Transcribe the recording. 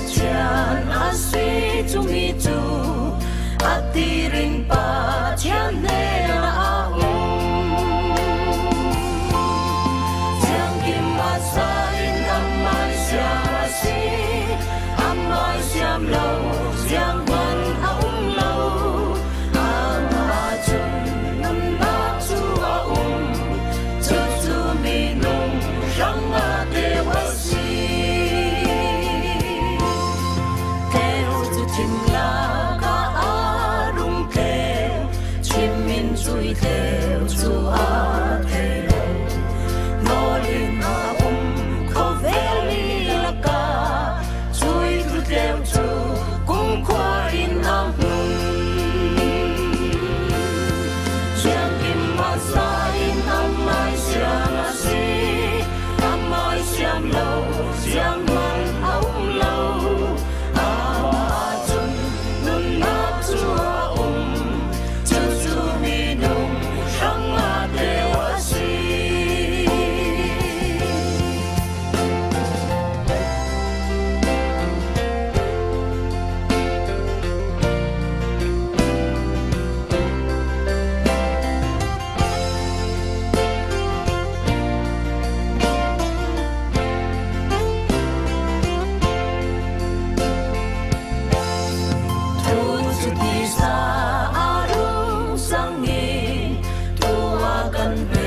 tian asui tumi tu atirin pa tian ne na tiang kim masain amai siam asi amai siam lâu siang ban aum lâu amajun nam na tu aum tu tu mi nung rang a dewasi kêu tu chim la ka arung kêu chim min chui kêu tu a kêu nolin a koveli la ka chui tu kêu tu kung kwa in am chiang kim ma sa in am mai siang asi am mai siang lâu siang man aum lâu amajun nun na tu tu tu mi nung rang a dewasi tu di sa arung sangi tu akan